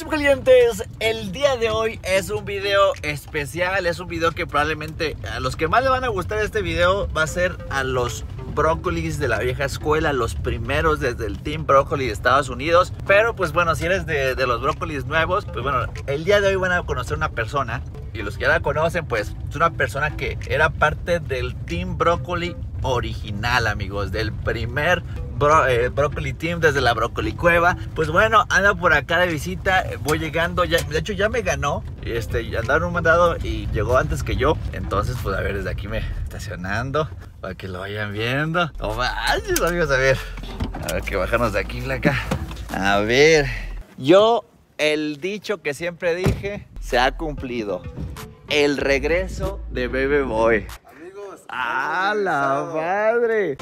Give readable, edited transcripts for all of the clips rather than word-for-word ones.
clientes? El día de hoy es un video especial, es un video que probablemente a los que más le van a gustar este video va a ser a los brócolis de la vieja escuela, los primeros desde el Team Brócoli de Estados Unidos. Pero pues bueno, si eres de los brócolis nuevos, pues bueno, el día de hoy van a conocer una persona, y los que ya la conocen, pues es una persona que era parte del Team Brócoli original, amigos, del primer Brócoli Team desde la Brócoli Cueva. Pues bueno, anda por acá de visita, voy llegando, ya, de hecho ya me ganó, andaron un mandado y llegó antes que yo. Entonces pues a ver, desde aquí me estacionando para que lo vayan viendo. No manches, amigos, a ver que bajarnos de aquí, flaca. A ver, el dicho que siempre dije se ha cumplido: el regreso de Bebe Boy. Amigos, ¡ah, la madre!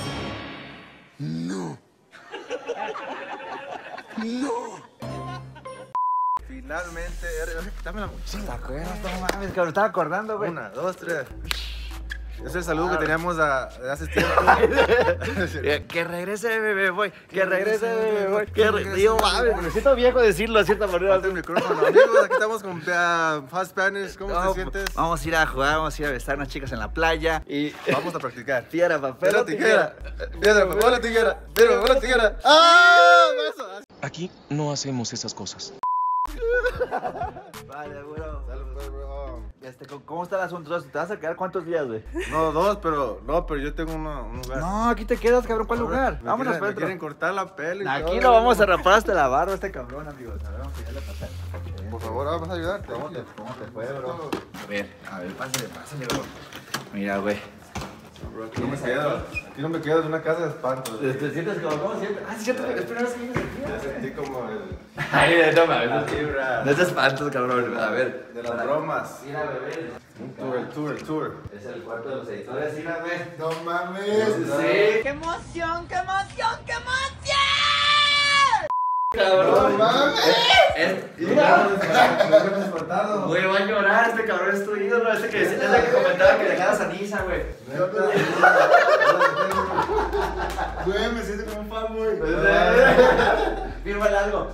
No. No. Finalmente, dame la mochila. No mames, que me estaba acordando, güey. 1, 2, 3. Es el saludo que teníamos de hace tiempo. Que regrese Bebe Boy, que regrese Bebe Boy. Digo, mames, me siento viejo decirlo de cierta manera. Falta el micrófono. Amigos, aquí estamos con Fast Spanish. ¿Cómo te sientes? Vamos a ir a jugar, vamos a ir a besar a unas chicas en la playa y vamos a practicar. piedra, papel o tijera. Piedra, papel o tijera. Piedra, papel o tijera. ¡Ah! Eso. Aquí no hacemos esas cosas. Vale, bro. Salud, bro. ¿Cómo está el asunto? ¿Te vas a quedar cuántos días, güey? No, 2, pero yo tengo un lugar. No, aquí te quedas, cabrón. ¿Cuál lugar? Vámonos, Me Pedro. quieren cortar la peli. y Aquí todo. lo vamos a rapar hasta la barba este cabrón, amigos. A ver, vamos a ir a pasar. Por favor, vamos a ayudarte. ¿Cómo te fue, bro? A ver, pásale, bro. Mira, güey. Aquí no me quedo en una casa de espantos. ¿Te sientes como siempre? Ah, sí, cierto, es primera vez que vienes aquí. Ya sentí como el... Ay, no mames. La vibra. No te espantos, cabrón. A ver. De las bromas. Mira, bebé. El tour. Es el cuarto de los editores, mira, güey. No mames. Sí. ¡Qué emoción, qué emoción, qué emoción! Cabrón. No mames. Mira. Nos hemos despertado. Güey, va a llorar este cabrón, es tu ídolo. Es el que comentaba que dejaras a Nisa, güey. Güey, me siento como un fanboy. Fírmale algo.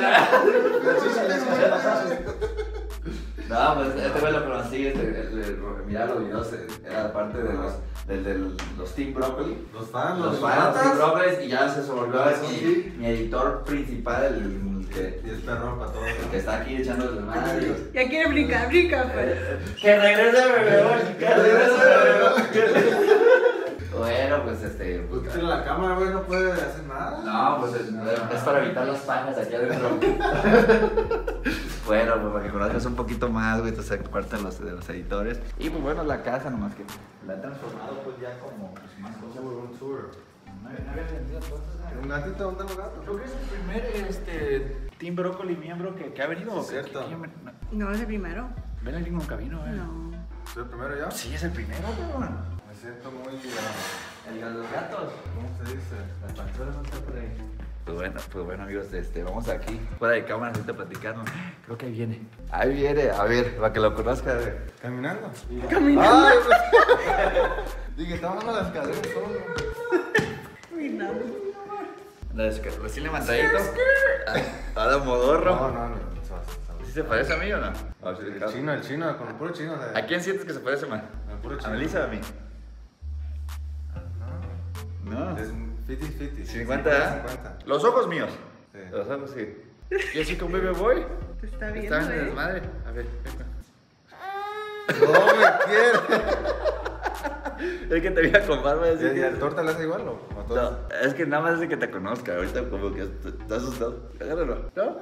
No, pues este güey lo conocí, mira los videos, era parte de los Team Brócoli. Los fans, Los Team Brócolis, y ya se volvió a mi editor principal, el que está aquí echándole la mano. Ya quiere brincar, pues. Que regrese Bebe Boy, que regrese Bebe Boy. Bueno, pues Pues tiene la cámara, güey, no puede hacer nada. no, pues es para evitar las pajas aquí adentro. Bueno, pues para que conozcas un poquito más, güey, entonces parte de los editores. Y pues bueno, la casa nomás que la han transformado pues ya como pues, más cosas. Un tour. No había vendido cosas. ¿Un gatito? ¿Dónde están los gatos? Creo que es el primer Team Brócoli miembro que ha venido. Es cierto. No, es el primero. Ven, el nunca vino, No. ¿Soy el primero ya? Sí, es el primero, cabrón. Me siento muy... El de los gatos. ¿Cómo se dice? Las panzuelas no están por ahí. Pues bueno amigos, vamos aquí fuera de cámara ahorita platicando. Creo que ahí viene. Ahí viene, a ver, para que lo conozca. ¿Caminando? Caminando. Ay, pues... Dije, estamos en las cadenas solo. Caminando. Recién levantadito. Ahora modorro. No. ¿Sí se parece a mí o no? El chino, con el puro chino. ¿A quién sientes que se parece más? El puro ¿A chino. Melissa o a mí? No. Es 50-50. 50. Los ojos míos. Sí. Los ojos sí. ¿Quieres ir con Bebe Boy? Te está viendo, Está en desmadre. A ver, No me quiere. es que te vi a con barba. ¿Y el torta le hace igual o No, es que nada más es de que te conozca. Ahorita como que está asustado. Agárralo. ¿No?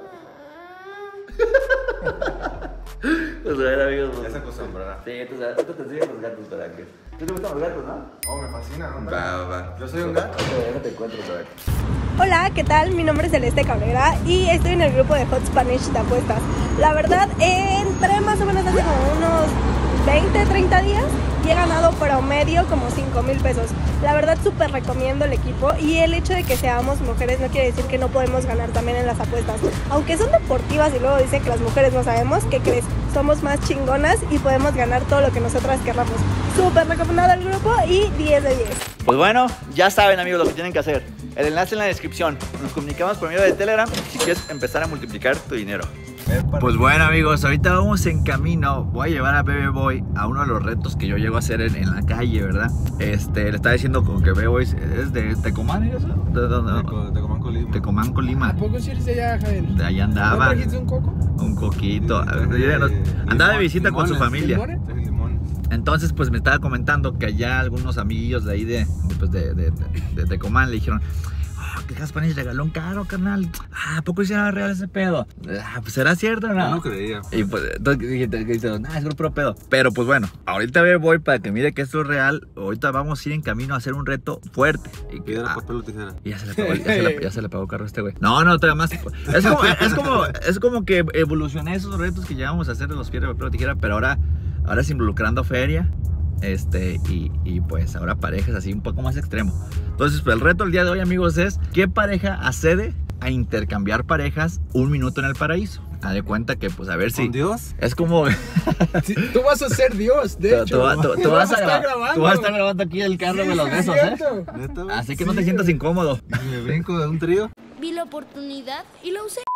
Pues a ver, amigos. Ya se acostumbrará. Sí, tú te enseñas los gatos para que. ¿Tú te gustan los gatos, no? Oh, me fascina, ¿no? Va. Yo soy un gato. Déjate encuentro para que. Hola, ¿qué tal? Mi nombre es Celeste Cabrera y estoy en el grupo de Hot Spanish de apuestas. La verdad, entré más o menos hace como unos 20, 30 días y he ganado promedio como 5,000 pesos. La verdad, súper recomiendo el equipo y el hecho de que seamos mujeres no quiere decir que no podemos ganar también en las apuestas. Aunque son deportivas y luego dicen que las mujeres no sabemos, ¿qué crees? Somos más chingonas y podemos ganar todo lo que nosotras querramos. Súper recomendado el grupo y 10 de 10. Pues bueno, ya saben amigos lo que tienen que hacer. El enlace en la descripción. Nos comunicamos por medio de Telegram si quieres empezar a multiplicar tu dinero. Pues bueno, amigos, ahorita vamos en camino. Voy a llevar a Bebe Boy a uno de los retos que yo llego a hacer en la calle, ¿verdad? Le estaba diciendo como que Bebe Boy es de Tecomán, ¿es eso? ¿De dónde? Tecomán, Colima. Tecomán, Colima. ¿A poco sí eres de allá, Javier? De ahí andaba. ¿No trajiste un coco? Un coquito. Andaba de visita con su familia. Entonces, pues me estaba comentando que allá algunos amiguillos de ahí de Tecomán le dijeron: que Gaspanis regaló un carro, carnal. ¿A poco hiciera real ese pedo? Pues será cierto, ¿no? No creía. Y pues entonces dije, nah, es puro pedo. Pero pues bueno, ahorita voy para que mire que esto es real. Ahorita vamos a ir en camino a hacer un reto fuerte. Y que Piedra, papel o tijera. Y ya se le pagó, ya se le pagó carro a este güey. No, todavía más. Es como que evolucioné esos retos que llevamos a hacer de los piedra, papel o tijera, pero ahora es involucrando feria. Y pues ahora parejas así un poco más extremo. Entonces, pues el reto del día de hoy, amigos, es ¿qué pareja accede a intercambiar parejas un minuto en el paraíso? Haz de cuenta que, pues, a ver si... ¿Con Dios? Es como... Sí, tú vas a ser Dios, de hecho. Tú vas a estar grabando aquí el carro de los besos, ¿Neta? Así que no te sientas incómodo. ¿Me brinco de un trío? Vi la oportunidad y la usé.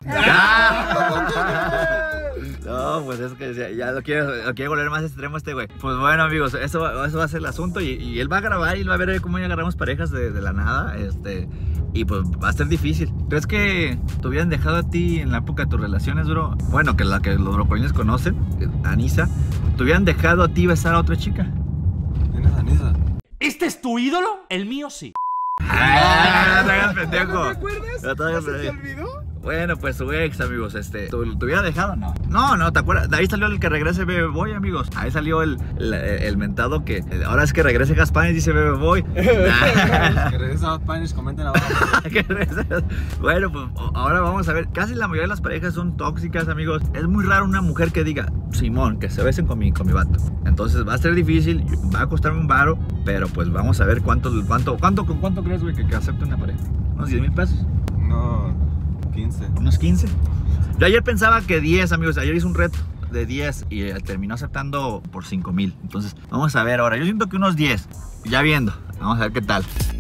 No, pues es que ya lo quiere volver más extremo este güey. Pues bueno, amigos, eso va a ser el asunto. Y él va a grabar y él va a ver cómo ya agarramos parejas de la nada. Y pues va a ser difícil. ¿Crees que te hubieran dejado a ti en la época de tus relaciones, bro? Bueno, que la que los brocolines conocen, Anisa, ¿te hubieran dejado a ti besar a otra chica? ¿Tienes Anisa? ¿Este es tu ídolo? El mío sí. No te hagas pendejo. ¿No te acuerdas? No te hagas ¿Se te pendejo. olvidó? Bueno, pues su ex, amigos, ¿te hubiera dejado? No, ¿te acuerdas? De ahí salió el que regrese Bebe Boy, amigos. Ahí salió el mentado que ahora es que regrese Gaspanis, dice Bebe Boy. Que regrese a Spanish, comenten abajo. Bueno, pues ahora vamos a ver. Casi la mayoría de las parejas son tóxicas, amigos. Es muy raro una mujer que diga, Simón, que se besen con mi vato. Entonces va a ser difícil, va a costarme un varo, pero pues vamos a ver cuánto crees, güey, que acepte una pareja. ¿Unos 10,000 pesos? No, 15. ¿Unos 15? Yo ayer pensaba que 10, amigos. Ayer hice un reto de 10 y terminó aceptando por 5,000. Entonces, vamos a ver ahora. Yo siento que unos 10. Ya viendo. Vamos a ver qué tal.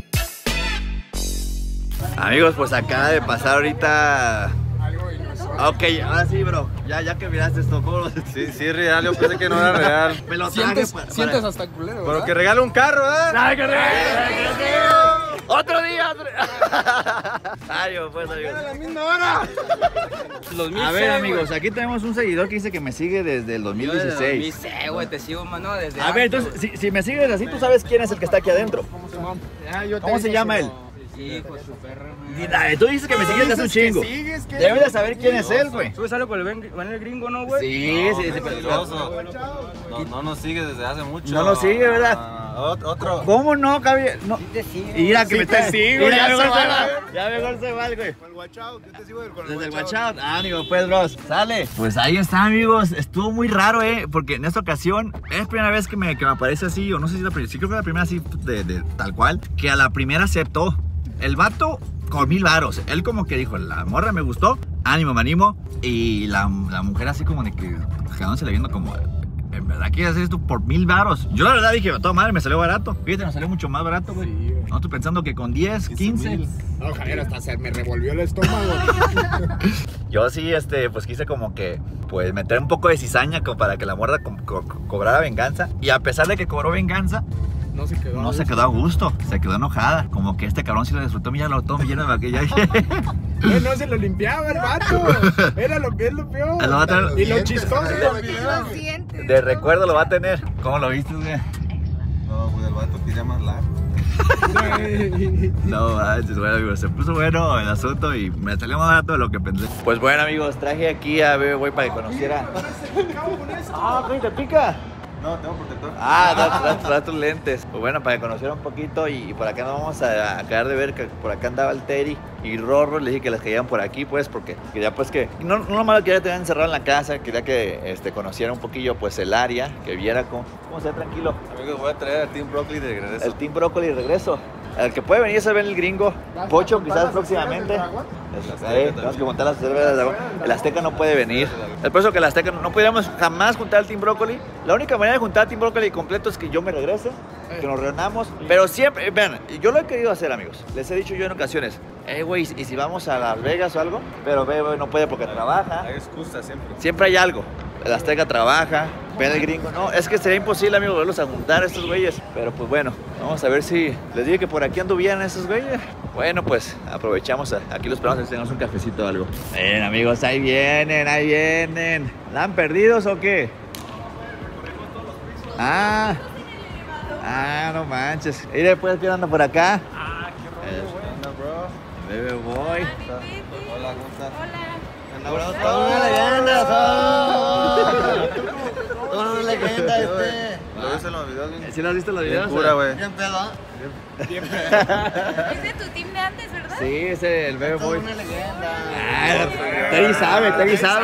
Amigos, pues acaba de pasar ahorita... Ok, ahora sí, bro. Ya que miraste esto, ¿cómo? Sí, real. Yo pensé que no era real. Me lo traje Sientes hasta culero, ¿verdad? Pero que regale un carro, ¿eh? ¡Otro día! Adiós, pues, amigos. ¡A la misma hora! A ver, amigos, aquí tenemos un seguidor que dice que me sigue desde el 2016. güey, te sigo, mano, desde A ver, entonces, si me sigues así, tú sabes quién es el que está aquí adentro. ¿Cómo se llama él? Hijo de su perra, Tú dices que me sigues desde hace un chingo. Debes de saber quién es él, güey. Tú sales con el gringo, ¿no, güey? Sí, Mentiroso. No nos sigue desde hace mucho. No nos sigue, ¿verdad? Otro. ¿Cómo no, Javier? No. Mira que me te sigo. ya se va. Ya mejor se va, güey. Con el watch out, yo te sigo Desde el watch out. Amigo, pues, bros, sale. Pues ahí está, amigos. Estuvo muy raro, porque en esta ocasión es la primera vez que me aparece así, o no sé si es la primera, sí creo que es la primera así de tal cual, que a la primera aceptó. El vato con 1,000 varos. Él como que dijo, la morra me gustó, ánimo, me animo. Y la mujer así como de que quedándose le viendo como, ¿en verdad quieres hacer esto por 1,000 varos? Yo la verdad dije, toda madre, me salió barato. Fíjate, me salió mucho más barato, güey. Sí, no estoy pensando que con 10, 15. No, Javier, hasta se me revolvió el estómago. Yo sí, pues quise como que, pues meter un poco de cizaña como para que la morra cobrara venganza. Y a pesar de que cobró venganza, no se quedó a gusto, se quedó enojada. Como que este cabrón sí lo disfrutó, ya lo todo me lleno de maquillaje. No se lo limpiaba el vato. Era lo que es lo peor. Y lo chistoso. De recuerdo lo va a tener. ¿Cómo lo viste, güey? No, pues el vato quería más largo. No manches, bueno, amigos, se puso bueno el asunto y me salió más barato de lo que pensé. Pues bueno, amigos, traje aquí a Bebe Boy para que conociera. ¿Cómo te pica? No, tengo protector. Da tus lentes. Pues bueno, para que conociera un poquito y por acá nos vamos a acabar de ver que por acá andaba el Terry y Rorro. Le dije que les caían por aquí, pues, porque quería pues que... No nomás quería tener encerrado en la casa, quería que conociera un poquillo pues el área, que viera cómo se ve tranquilo. Amigos, voy a traer al Team Broccoli de regreso. El Team Broccoli de regreso. El que puede venir es el Gringo. Pocho quizás próximamente. Tenemos que juntar las cervezas de agua. El Azteca no puede venir. Es por eso que el Azteca no podríamos jamás juntar al Team Brócoli. La única manera de juntar al Team Brócoli completo es que yo me regrese, que nos reunamos. Pero siempre, vean, yo lo he querido hacer, amigos. Les he dicho yo en ocasiones, güey, ¿y si vamos a Las Vegas o algo? Pero güey, no puede porque trabaja. Hay excusa siempre. Siempre hay algo. El Azteca trabaja, el Gringo. No, es que sería imposible, amigos, verlos a juntar a estos güeyes. Pero pues bueno, vamos a ver si les dije que por aquí anduvieran esos güeyes. Bueno, pues aprovechamos. Aquí los esperamos, tenemos un cafecito o algo. Ven, amigos, ahí vienen, ahí vienen. ¿La han perdidos o qué? Ah, no manches. Y después, ¿quién anda por acá? Ah, qué bro. Bebe Boy. Hola, ¿cómo estás? Hola. Toda una leyenda, toda una leyenda ¿Lo viste en los videos? ¿Sí lo has visto en los videos? Pura, güey. Bien pedo. Es de tu team de antes, ¿verdad? Sí, ese el Bebe Boy. Una leyenda. Terry sabe. Una leyenda.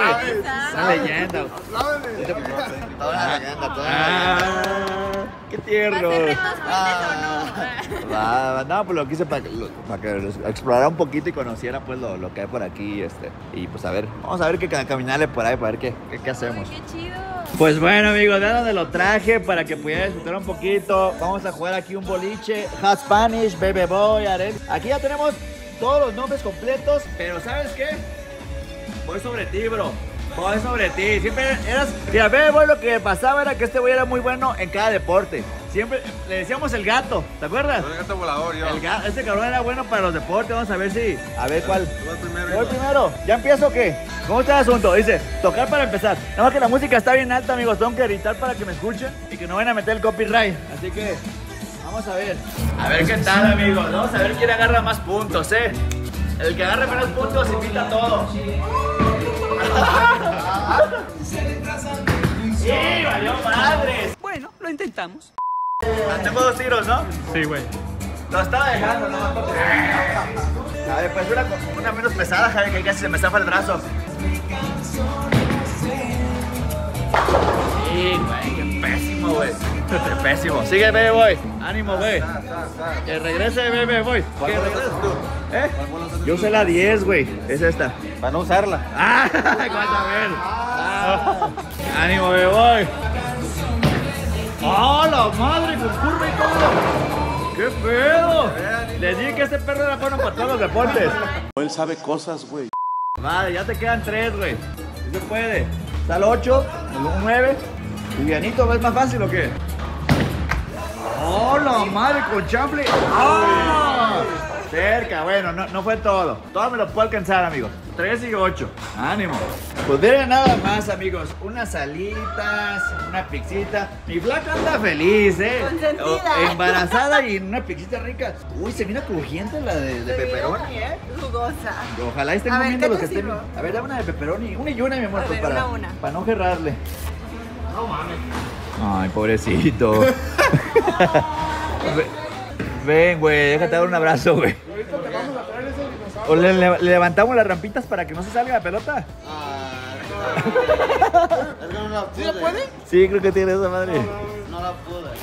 Toda una leyenda, Qué ¿Va a tierno. ser retos fuertes o no? No, pues lo quise para que los explorara un poquito y conociera pues lo que hay por aquí. Y pues a ver, vamos a ver qué caminarle por ahí para ver qué hacemos. Ay, qué chido. Pues bueno, amigos, de donde lo traje para que pudieran disfrutar un poquito. Vamos a jugar aquí un boliche. Hot Spanish, Bebe Boy, Arel. Aquí ya tenemos todos los nombres completos, pero ¿sabes qué? Voy sobre ti, bro. Voy sobre ti. Siempre eras... Mira, Bebe Boy, lo que pasaba era que este güey era muy bueno en cada deporte. Siempre le decíamos el gato, ¿te acuerdas? El gato volador, yo. Este cabrón era bueno para los deportes. Vamos a ver si... A ver cuál. Tú vas primero. ¿Voy primero? ¿Ya empiezo o qué? ¿Cómo está el asunto? Dice, tocar para empezar. Nada más que la música está bien alta, amigos. Tengo que gritar para que me escuchen y que no vayan a meter el copyright. Así que, vamos a ver. A ver qué tal, amigos. Vamos a ver quién agarra más puntos, ¿eh? El que agarre menos puntos invita a todo. ¡Sí, valió madres! Bueno, lo intentamos. Hacemos 2 tiros, ¿no? Sí, güey. Lo estaba dejando, ¿no? A ver, pues una menos pesada, Javi, que casi se me zafa el brazo. Sí, güey, qué pésimo, güey. Qué pésimo. Sigue, Bebe Boy. Ánimo, güey. Que regrese, Bebe Boy. Que regrese tú. ¿Eh? Yo usé la 10, güey. Es esta. Para no usarla. ¡Ah! Vas a ver. Ánimo, Bebe Boy. ¡Oh, la madre! Con curva y todo. ¡Qué pedo! Les dije que este perro era bueno para todos los deportes. Él sabe cosas, güey. Madre, ya te quedan 3, güey. Si se puede. Está el 8, el 9. Livianito, ¿ves más fácil o qué? ¡Oh, la madre con chample! ¡Ah! Cerca, bueno, no fue todo. Todo me lo puedo alcanzar, amigos. 3 y 8. Ánimo. Pues miren nada más, amigos. Unas alitas, una pixita. Mi flaca anda feliz, ¿eh? Consentida. Embarazada y una pixita rica. Uy, se mira crujiente la de pepperoni, ¿eh? Jugosa. Ojalá estén A ver, comiendo ¿qué lo que te estén. sirvo? A ver, dame una de pepperoni. Una y una, mi amor, A pues, ver, para, una. para no gerrarle. No mames. Ay, pobrecito. Ven, güey, déjate dar un abrazo, güey. O le levantamos las rampitas para que no se salga la pelota. ¿Sí la puede? Sí, creo que tiene esa madre. No la pude.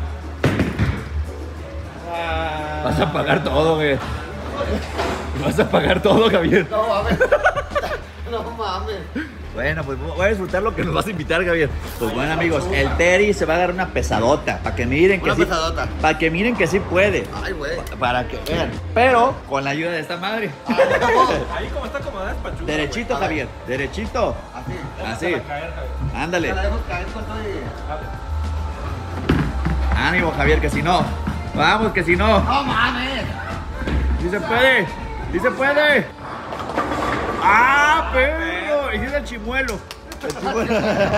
Vas a pagar todo, güey. Vas a pagar todo, Javier. No mames. No mames. Bueno, pues voy a disfrutar lo que nos vas a invitar, Javier. Pues bueno, amigos, el Terry se va a agarrar una pesadota. Para que miren que Una sí. pesadota. Para que miren que sí puede. Ay, güey. Para que vean. Pero con la ayuda de esta madre. Ahí como está acomodada es pachuca. Derechito, Javier. Derechito. Así. Ándale. La dejo caer con todo y... Ánimo, Javier, que si no. Vamos, que si no. ¡No mames! Sí se puede. Sí se puede. ¡Ah, perro! Hiciste el chimuelo. El chimuelo.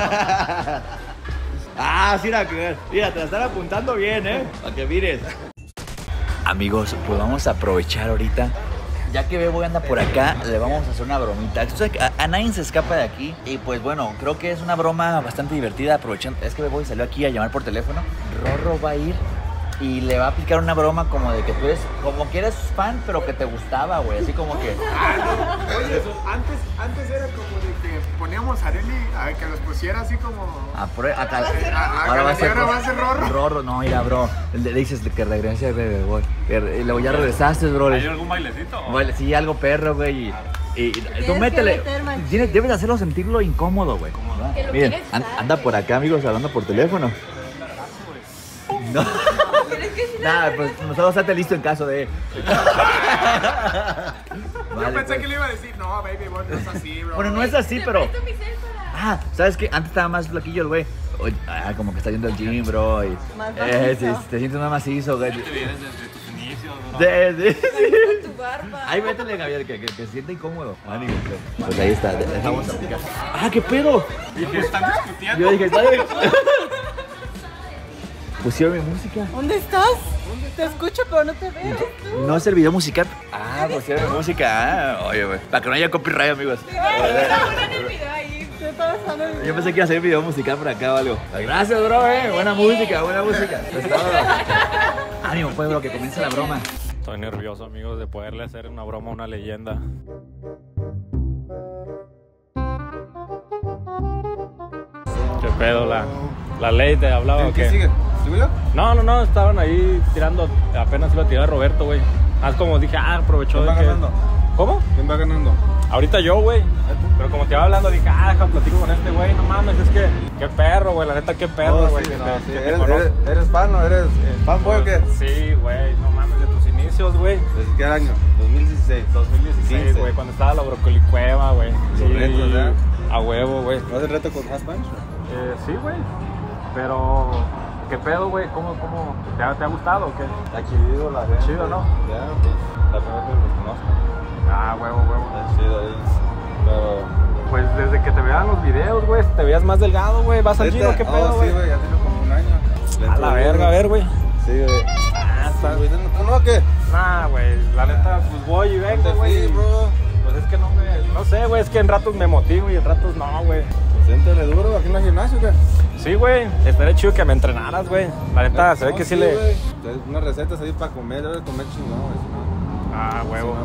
Ah, sí, mira, te la están apuntando bien, ¿eh? Para que mires. Amigos, pues vamos a aprovechar ahorita. Ya que Bebo anda por acá, le vamos a hacer una bromita. Entonces, a nadie se escapa de aquí. Y pues bueno, creo que es una broma bastante divertida. Aprovechando, es que Bebo salió aquí a llamar por teléfono. Rorro va a ir y le va a aplicar una broma como de que tú eres, como que eres fan, pero que te gustaba, güey. Así como que. Oye, antes era como de que poníamos a Arely a que los pusiera así como. Ahora va a ser Rorro. Rorro, no, mira, bro. Le dices que regrese, güey. Y luego ya regresaste, bro. ¿Hay algún bailecito? Sí, algo perro, güey. Y tú métele. Debes hacerlo sentirlo incómodo, güey. Miren, anda por acá, amigos, hablando por teléfono. No. Nada, pues nosotros estate listo en caso de. Yo pensé que le iba a decir, no, baby, vos no es así, bro. Bueno, no es así, pero. ¿Sabes qué? Antes estaba más flaquillo el güey. Como que está yendo al gym, bro. Y, te sientes más macizo, güey. Te vienes desde tus inicios, bro. Tu barba. Ahí métele, Gabriel, que se siente incómodo. Ánimo, pues ahí está, dejamos aplicar. ¿Qué pedo? Dije, están discutiendo. Yo dije, pusieron mi música. ¿Dónde estás? Te escucho, pero no te veo. No es el video musical. Pusieron mi música. Oye, güey. Para que no haya copyright, amigos. Yo pensé que iba a hacer video musical por acá o algo. Gracias, bro, buena música. Pues todo. Ánimo, pues, bro, que comience la broma. Estoy nervioso, amigos, de poderle hacer una broma a una leyenda. ¿Qué pedo? La ley te hablaba o qué? ¿Qué sigue? ¿Síguelo? No, estaban ahí tirando, apenas iba a tirar Roberto, güey. Como dije, aprovechó de que... ¿Quién va ganando? ¿Cómo? ¿Quién va ganando? Ahorita yo, güey. Pero como te iba hablando, dije, deja, platico con este güey. No mames, es que, qué perro, güey. La neta, qué perro, güey. ¿Eres fan o eres fanboy o qué? Sí, güey. No mames, de tus inicios, güey. ¿Desde qué año? 2016. 2016, güey. Cuando estaba la Brocolicueva, güey. Los retos, ¿verdad? A huevo, güey. ¿No haces reto con Hot Punch? Sí, güey. Pero, ¿qué pedo, güey? ¿Cómo? ¿Te ha gustado o qué? Está chido, la verdad. Chido, ¿no? Ya, pues, la primera vez que los conozco. Huevo. Está chido ahí. Pero... Pues desde que te vean los videos, güey, te veías más delgado, güey. ¿Vas al gym o qué pedo, güey? Sí, güey, ya tiene como un año. A la verga, a ver, güey. Sí, güey. Está. ¿Tú no o qué? Güey, la neta, pues voy y vengo, güey. Sí, bro. Pues es que no sé, güey, es que en ratos me motivo y en ratos no, güey. Siéntele duro aquí en el gimnasio, ¿qué? Sí, güey, estaría chido que me entrenaras, güey. La neta, se ve que sí le... Güey. Unas recetas ahí para comer, debes comer chingón, güey. Huevo.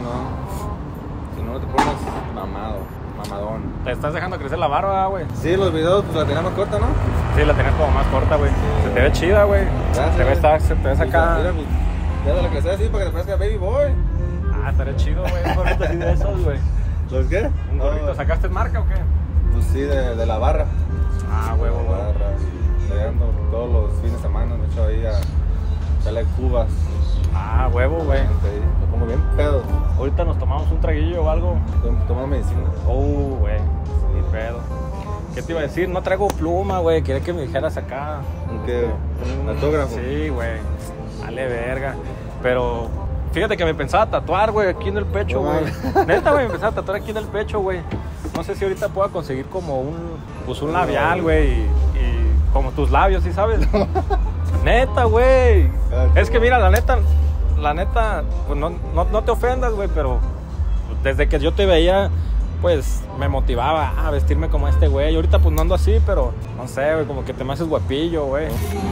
Si no te pones mamadón. Te estás dejando crecer la barba, güey. Sí, los videos pues la tenía más corta, ¿no? Sí, la tenías como más corta, güey. Se te ve chida, güey. Gracias. Te ves acá. Mira, pues, ya de lo que sea así para que te parezca Baby Boy. Estaría chido, güey. Un gorrito así de esos, güey. ¿Los qué? ¿Un gorrito? ¿Sacaste marca o qué? Pues sí, de la barra. Huevo, La barra. Llegando todos los fines de semana, me echo ahí a echarle cubas. Huevo, güey. Me pongo bien pedo. Ahorita nos tomamos un traguillo o algo. Tomamos medicina. Güey. Ni pedo. ¿Qué te iba a decir? No traigo pluma, güey. Quería que me dijeras acá. ¿Un autógrafo? Sí, güey. Dale verga. Pero fíjate que me pensaba tatuar, güey, aquí en el pecho, güey. Neta, güey, me pensaba tatuar aquí en el pecho, güey. No sé si ahorita pueda conseguir como un labial, güey. Y como tus labios, ¿sí sabes? Neta, güey. Es que mira, la neta, pues no te ofendas, güey, pero desde que yo te veía, pues me motivaba a vestirme como este güey. Ahorita pues no ando así, pero no sé, güey, como que te me haces guapillo, güey.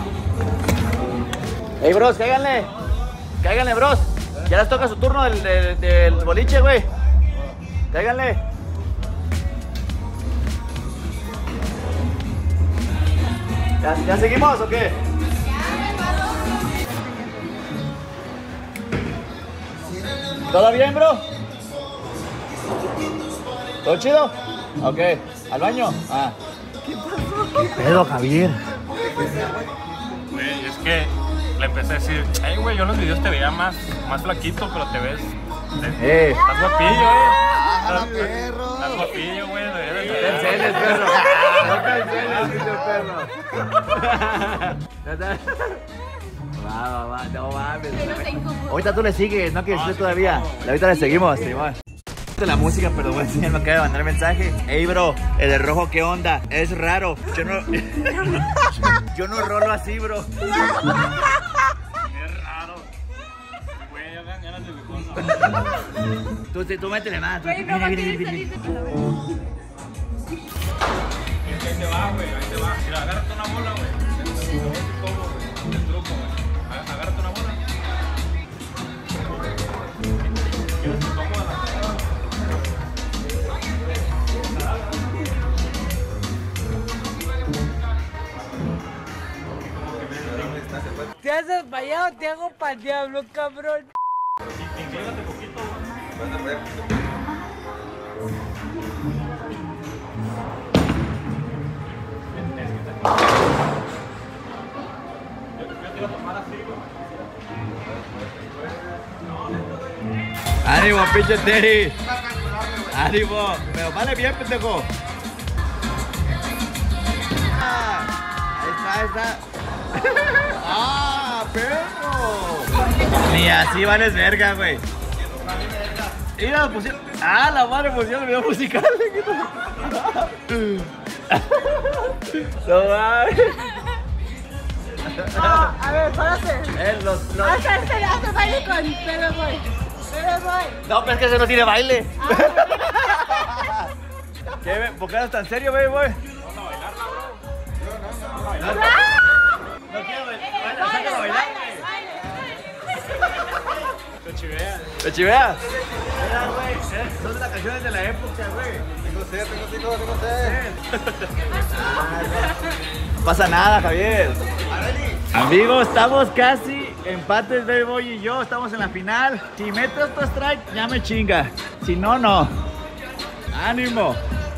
Ey, bros, cáiganle, bros. Ya les toca su turno del boliche, güey. Cáiganle. ¿Ya seguimos o qué? ¿Todo bien, bro? ¿Todo chido? Ok. ¿Al baño? ¿Qué pasó? ¿Qué pedo, Javier? Güey, es que le empecé a decir, güey, yo en los videos te veía más flaquito, pero te ves... Estás guapillo, Estás guapillo, güey. No te enceles, perro. No te enceles, Va, no mames. Ahorita tú le sigues, no quieres todavía. Ahorita le seguimos, Simón. La música, pero bueno, ya me acaba de mandar mensaje. Ey, bro, el de rojo, ¿qué onda? Es raro. Yo no rolo así, bro. Es raro. Güey, ya ganas de mi cosa. Tú métele más. Güey, no va a querer salir de tu cabeza. Ahí te va, güey, ahí te va. Mira, agárrate una bola, güey. El truco, güey. Agárrate haces para allá o te hago para el diablo, cabrón. Inclínate poquito. Yo quiero tomar así, güey. ¡Ánimo, pinche Terry! ¡Ánimo! Pero vale bien, pendejo. Ahí está. ¡Ah, perro! Ni así vales verga, güey. Mira, pusieron. ¡Ah, la madre pusieron el video musical! No mames. No, a ver, párate. Hace baile con Pero Boy. No, pero es que ese no tiene baile. ¿Qué? ¿Por qué eres tan serio, baby boy? Vamos a bailarla, bro. No quiero bailar. Sácalo a bailar, Te chiveas. ¿Te chiveas? Mira, güey, son de las canciones de la época, güey. Tengo sed. No pasa nada, Javier. Amigos, estamos casi empates, Baby Boy y yo. Estamos en la final. Si meto otro strike, ya me chinga. Si no, no. ¡Ánimo!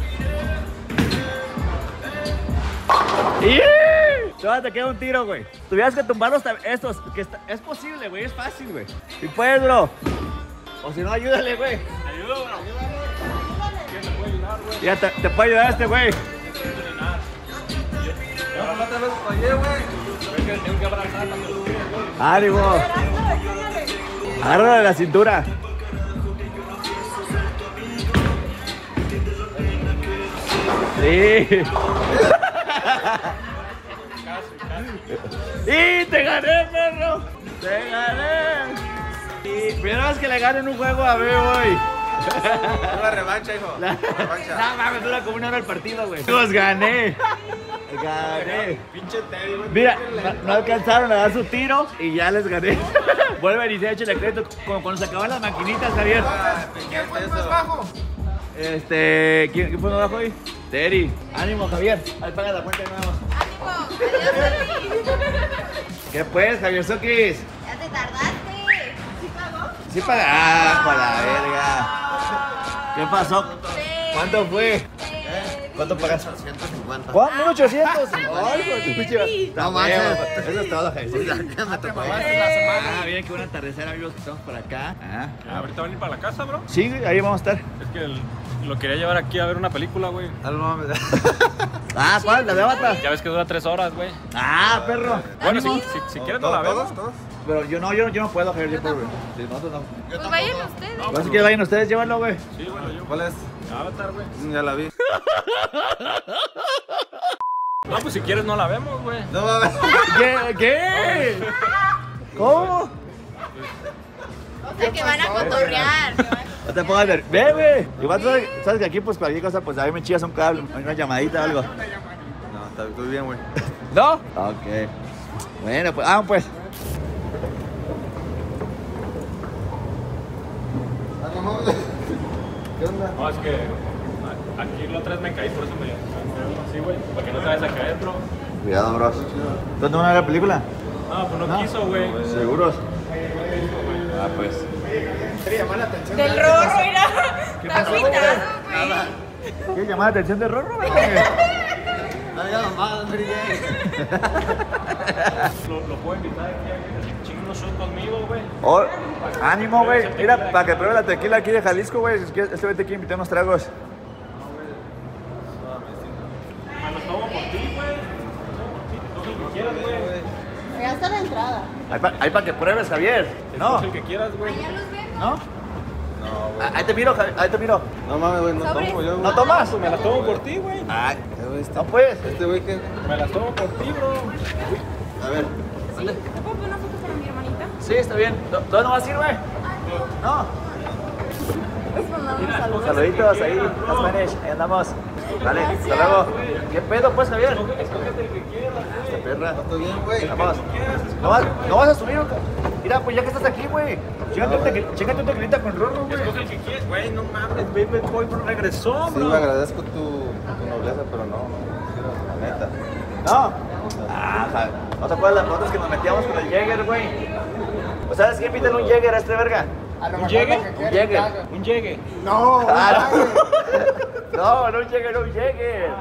¡Y! Todavía te queda un tiro, güey. Tuvieras que tumbarlos estos. Que es posible, güey. Es fácil, güey. Si puedes, bro. O si no, ayúdale, güey. Ayuda, bro. ¿Quién me puede ayudar, güey? Ya te puede ayudar este, güey. Tengo que abrazar cuando lo tires, güey. ¡Ánimo! Agárralo de la cintura. Sí. ¡Y te gané, perro! ¡Te gané! Y primera vez que le gano en un juego a Baby Boy. Una revancha, hijo. Revancha. No mames, dura como una hora el partido, güey. Los gané. Gané. Pinche Terry, güey. Mira, no alcanzaron a dar su tiro y ya les gané. Vuelven y se echan el crédito como cuando se acaban las maquinitas, Javier. ¿Quién fue más bajo? ¿Quién fue más bajo ahí? Terry. Ánimo, Javier. Ahí paga la cuenta de nuevo. ¿Qué pues, Javier Sokis? Ya te tardaste. ¿Sí pagó? Sí paga. ¡Ah, para la verga! ¿Qué pasó? ¿Cuánto fue? ¿Cuánto pagaste? 150. ¿Cuánto? ¿1,800? ¡Ay, pues tu pinche! No manches. Eso es todo, Javier. Ya me tocó. Ah, miren qué buen atardecer, amigos, que estamos por acá. ¿Ahorita van a ir para la casa, bro? Sí, ahí vamos a estar. Es que lo quería llevar aquí a ver una película, güey. Ah, ¿cuál? ¿La de Avatar? Ya ves que dura 3 horas, güey. Ah, perro. Bueno, si quieres no la vemos. ¿Todos? Pero yo no puedo, Javier, yo puedo, güey. Sí, nosotros no. Pues vayan ustedes. No sé que vayan ustedes, llévanlo, güey. Sí, bueno, yo. ¿Cuál es? Avatar, güey. Ya la vi. No, pues si quieres no la vemos, güey. No mames. ¿Qué? ¿Cómo? O sea, que van a cotorrear. No te pongas ver. Ve, güey. Igual sabes que aquí, pues cualquier cosa, pues a mí me chillas un cable, una llamadita o algo. No, estoy bien, güey. ¿No? Ok. Bueno, pues, pues. ¿Qué onda? No, es que aquí la otra vez me caí, por eso me así, güey. Para que no te vayas a caer, bro. Cuidado, bros. ¿Dónde van a ver la película? No, pues no quiso, güey. ¿Seguros? Ah, pues. Del Rorro, mira. ¿Qué Está pasó? agüitado, Nada. güey. ¿Quieres llamar la atención de Rorro, güey? Oiga, mamá, Mary Jane. Lo puedo invitar aquí a que chingue unos shots conmigo, güey. Oh, ánimo, güey. Mira, para que pruebe la tequila aquí de Jalisco, güey. Es que este güey te quiere invitar unos tragos. Me los tomo por ti, güey. Coge el que quieras, güey. Ya está la entrada. Ahí para que pruebes, Javier. No. Coge el que quieras, güey. Allá los vemos. ¿No? No, güey. Ahí te miro, Javier. Ahí te miro. No mames, güey, no Sobre. tomo yo, güey. ¿No tomas? Pues me las tomo por ti, güey. Ay, Este no puedes. Este güey que. Me las tomo por ti, bro. A ver. ¿Sí? ¿Te puedo poner una foto para mi hermanita? Sí, está bien. ¿Dónde no vas a ir, güey? No. ¿Puedes mandar un saludo? Saluditos ahí, a Spanish. Ahí andamos. Dale, hasta luego. ¿Qué pedo, pues, Javier? Escógete el que quieras, Esta perra. Estoy bien, güey. Vamos. No vas a subir. Mira, pues ya que estás aquí, güey. Chécate un tequilita con Rorro, güey. Escoge el que quieras, güey. No mames, baby boy regresó, Sí, bro. me agradezco tu nobleza, pero no. La neta. No. Ah, ¿No te acuerdas las fotos que nos metíamos con el Jäger, güey? ¿O sabes quién pide un Jäger a este verga? ¿Un Jäger? Un Jäger. ¿Un Jäger? No, no, no un Jäger, no un Jäger.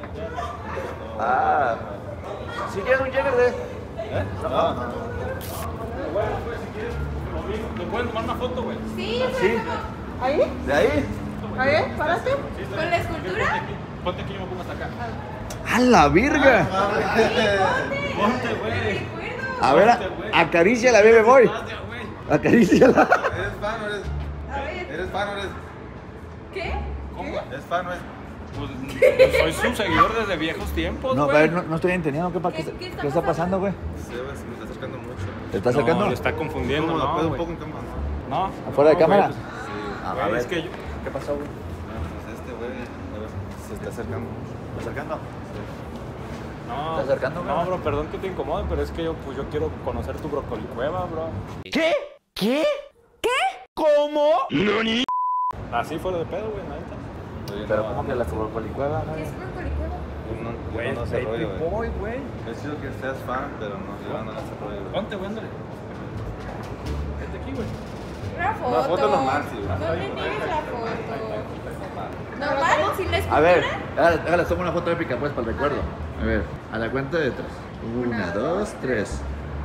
Ah. ¿Si quieres un Jäger de...? No. Bueno, pues si quieres, ¿te pueden tomar una foto, güey? Sí, ¿Sí? ¿Ahí? ¿De ahí? ¿Ahí? ¿Párate? ¿Con la escultura? Ponte aquí, yo me pongo hasta acá. ¡A la virga! Ponte, güey. A ver, acaríciala, bebé, voy. Acaríciala. ¿Eres fan o eres? ¿Eres fan o eres? ¿Qué? ¿Cómo? ¿Eres fan o eres? Pues soy su seguidor desde viejos tiempos, No, a güey. ver, no estoy entendiendo. ¿Qué está pasando, güey? Sí, güey, se me está acercando mucho. ¿Te está acercando? No, lo está confundiendo, ¿Cómo? no, ¿Puedo un güey. poco en cámara? No. ¿Afuera de no, cámara? güey, pues, A güey, ver. es que yo... ¿Qué pasó, güey? Pues este güey, a ver, se está acercando mucho. ¿Está acercando? No, ¿Estás acercando, güey? no, bro, perdón que te incomode, pero es que yo quiero conocer tu brócoli cueva, bro. ¿Qué? ¿Qué? ¿Qué? ¿Cómo? Así fuera de pedo, güey, neta. Pero ¿cómo que la colicueva? ¿Qué es brócoli? Güey, no se rollo, Baby güey. boy, güey. Es chido que seas fan, pero no, yo no le hace rollo, güey. Ponte, güey, ándale. Vente aquí, güey. Una foto. Una foto normal, sí, güey. ¿Dónde tienes la foto? ¿Normal? ¿Sin la escultura? A ver, hágale, toma una foto épica, pues, para el recuerdo. A ver, a la cuenta de 3. 1, 2, 3.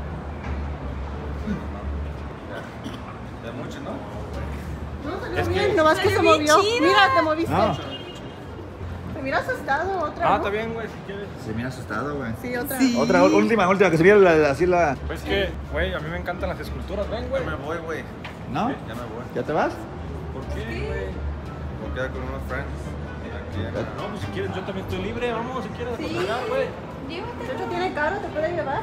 Ya mucho, ¿no? No, salió Es que- bien, nomás que Salió se bien movió. chida. Mira, te moviste. No. Te mira asustado, otra. Ah, ¿no? está bien, güey, si quieres. Se me ha asustado, güey. Sí, otra. Otra, última, que se viera así la... Pues que, güey, a mí me encantan las esculturas, ven, güey. Ya me voy, güey. ¿No? Ya me voy. ¿Ya te vas? ¿Por qué, güey? Voy a quedar con unos friends. Aquí, acá. No, pues si quieres, yo también estoy libre, vamos, si quieres, a Sí. cotorrear, güey. De Llévatelo. hecho, tiene carro, te puede llevar.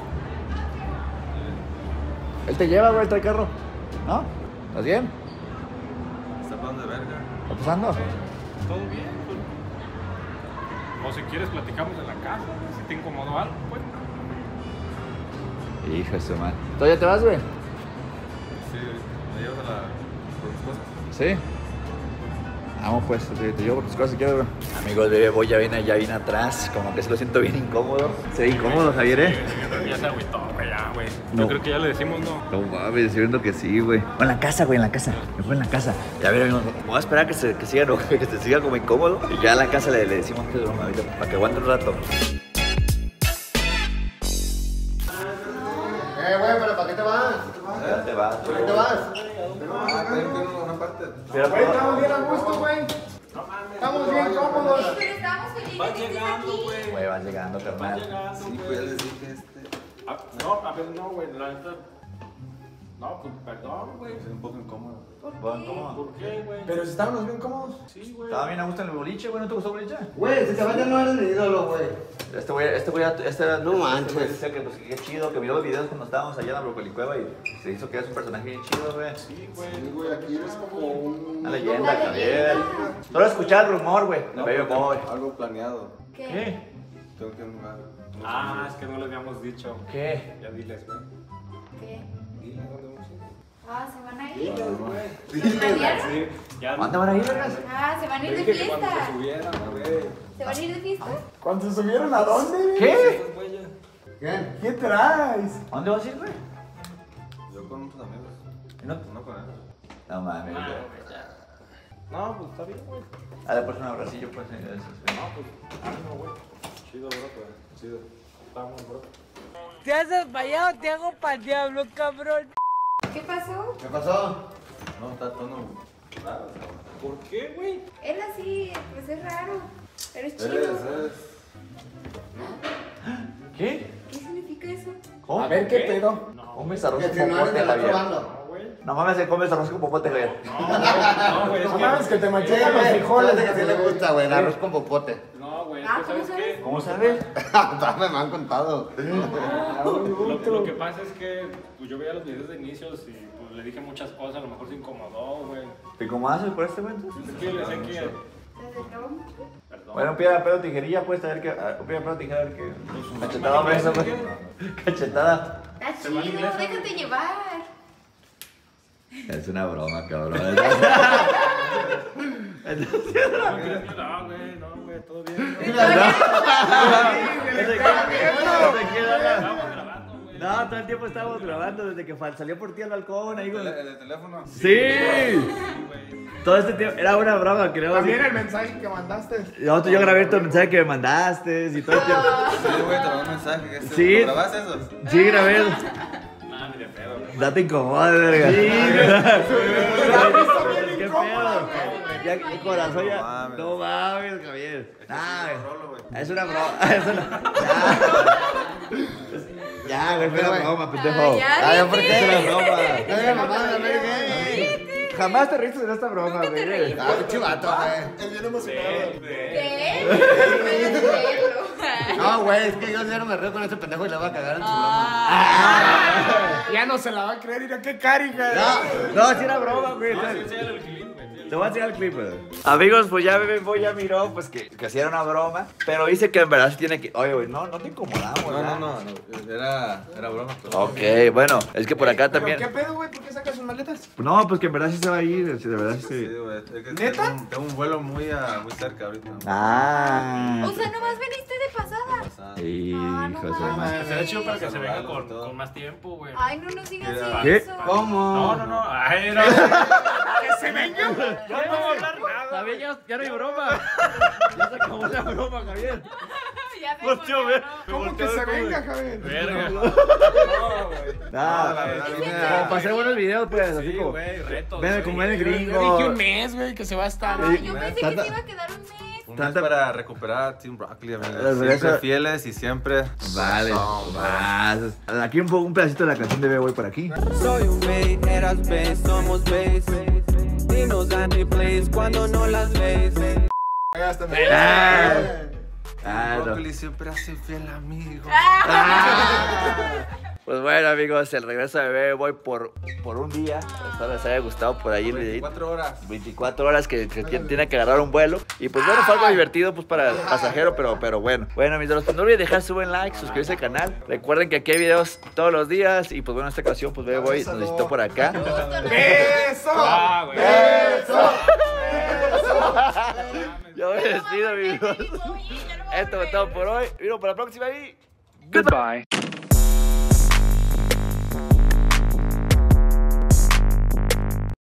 Él te lleva, güey, trae carro. ¿No? ¿Estás bien? Está hablando de verga. ¿Está pasando? Todo bien, pues. O si quieres, platicamos en la casa, si te incomodó algo, pues. Hijo de su madre. ¿Tú ya te vas, güey? Sí, me llevas a la... por mis cosas. Sí. Vamos pues, te llevo por tus cosas si quieres, güey. Amigos, bebé, voy ya viene atrás. Como que se lo siento bien incómodo. Se ve incómodo, Javier, ¿eh? Ya se agüitó, güey, ya, güey. No. Yo creo que ya le decimos no. No mames, estoy viendo que sí, güey. O en la casa, güey, en la casa. Me fue en la casa. Ya ver, me voy a esperar que siga, ¿no? Que se siga como incómodo. Y ya en la casa le decimos que es broma ahorita, para que aguante un rato. Güey, pero ¿para qué te vas? Ya te vas, ¿Para qué te vas? Tengo una parte. Pero, Güey, estamos bien a gusto, güey. Estamos bien cómodos. Pero estamos felices de que estés aquí. güey, vas llegando, carnal. Sí, pues ya les dije Ah, no, a ver, no, güey, la neta. No, pues perdón, güey. Estoy un poco incómodo. ¿Por qué, güey? Pero si estábamos bien cómodos. Sí, güey. Estaba bien a gusto en el boliche, güey. ¿No te gustó el boliche? Güey, si te vas ya no eres mi ídolo, güey. No manches. Dice que, pues, que chido, que vio los videos cuando estábamos allá en la Brocolicueva y se hizo que eres un personaje bien chido, güey. Sí, güey. Sí, güey, aquí eres como un... Una leyenda, Javier. Solo escuchar el rumor, güey. No, Baby boy. algo planeado. ¿Qué? Tengo que ir a un lugar. Ah, es que no le habíamos dicho. ¿Qué? Ya diles, güey. ¿Qué? Dile, ¿dónde vamos a ir? Ah, ¿se van a ir? Diles, planearon? Sí, ya. ¿Dónde van a ir, vergas? Ah, ¿se van a ir Le de dije que cuando se fiesta? subieran, güey. ¿Se van a ir de fiesta? ¿Cuántos subieron a dónde? ¿Qué? Esas güeyes. ¿Quién? ¿Qué traes? ¿A dónde vas a ir, güey? Yo con otros amigos. No, No con él. no mames, güey. No, pues está bien, güey. A ver, pues un abracillo, pues. No, pues, ánimo, güey. Chido, bro, pues. Chido. Estamos, bro. Te has desmayado, te hago pa'l diablo, cabrón. ¿Qué pasó? ¿Qué pasó? No, está tono raro. ¿Por qué, güey? Él así, pues es raro. Pero es chido. Eres. ¿Qué? ¿Qué significa eso? ¿Cómo? A ver, ¿qué pedo? Comes arroz Que con si no eres popote, del otro Javier. bando. No, güey. No mames, se comes arroz con popote, Javier. No, güey, es No que... mames, que te Sí, manchegan los güey, frijoles. fíjate que sí le gusta, güey, el arroz con popote. No, güey, es Ah, que ¿cómo ¿sabes sabes? qué? ¿Cómo sabes? Me han contado. Lo que pasa es que pues, yo veía los videos de inicios y pues, le dije muchas cosas, a lo mejor se incomodó, güey. ¿Y cómo haces por este momento? Es que le decía que... ¿Desde luego? Perdón. Bueno, piedra, pedo, tijerilla, pues, a ver qué. Piedra, pedo, tijera, a ver qué. Cachetada, beso, güey. Cachetada. Está Se va en chido, inglés, déjate llevar. Es una broma, cabrón. No, güey, no, güey, todo bien. No te queda nada. Estamos grabando. No, todo el tiempo estábamos grabando desde que salió por ti al balcón ahí con ¿El teléfono? Sí. Todo este tiempo era una broma, creo. También el mensaje que mandaste. Yo grabé todo el mensaje que me mandaste y todo el tiempo. Sí, güey, te mandé un mensaje. Sí. ¿Grabaste eso? Sí, grabé. No te incomodes, verga. Sí, qué pedo. Ya, el corazón ya. No mames, Javier. Es una broma. Ya, güey, es una broma, pendejo. Ya, ¿por qué? Es una broma. Ríete. Jamás te reíste de esta broma, güey. Pinche vato, güey. Es bien emocionado. ¿Qué? No, güey, es que yo ya no me río con ese pendejo y le voy a cagar en su broma. Ya no se la va a creer, mira qué carica. No, sí era broma, güey. Te voy a enseñar el clip, güey. Amigos, pues ya Bebo ya miró, pues que sí era una broma. Pero dice que en verdad sí tiene que. Oye, güey, no te incomodamos, No. Era broma. Ok, bueno, es que por acá también. ¿Qué pedo, güey? ¿Por qué sacas sus maletas? No, pues que en verdad sí se va a ir, de verdad sí. Sí, güey. ¿Neta? Tengo un vuelo muy cerca ahorita. O sea, nomás veniste de pasada. Hijo de madre. Será chido para que se venga con más tiempo, güey. Ay, no nos digas ¿Qué? eso. ¿Cómo? No. Ay, no. ¡Que se venga! Yo no voy a hablar nada. Javier, ya no hay broma. Ya se acabó la broma, Javier. Ya me Volteó, volteó, ¿Cómo que se venga, Javier? Verga. Como pasé buenos videos, pues, así como. retos. Ven, como ven el Yo dije gringo. un mes, güey, que se va a estar. Ay, yo pensé que se iba a quedar un mes. Un mes para recuperar a Team Broccoli, amigos. Las Siempre regresas- fieles y siempre. Vale. Aquí un pedacito de la canción de Bebo por aquí. Soy un bait, eras base, somos base. Dinos anti-plays cuando no las ves. Broccoli siempre hace fiel amigo. Pues bueno, amigos, el regreso de Bebe Boy por un día. Espero les haya gustado por ahí el videito. 24 horas. 24 horas que tiene que agarrar un vuelo. Y pues bueno, fue algo divertido pues para el pasajero, pero bueno. Bueno, mis doros, pues no olviden dejar su buen like, suscribirse al canal. Recuerden que aquí hay videos todos los días. Y pues bueno, en esta ocasión pues Bebe Boy nos visitó por acá. ¡Eso! Güey. Yo me despido, amigos. Esto fue todo por hoy. Y nos vemos para la próxima y goodbye.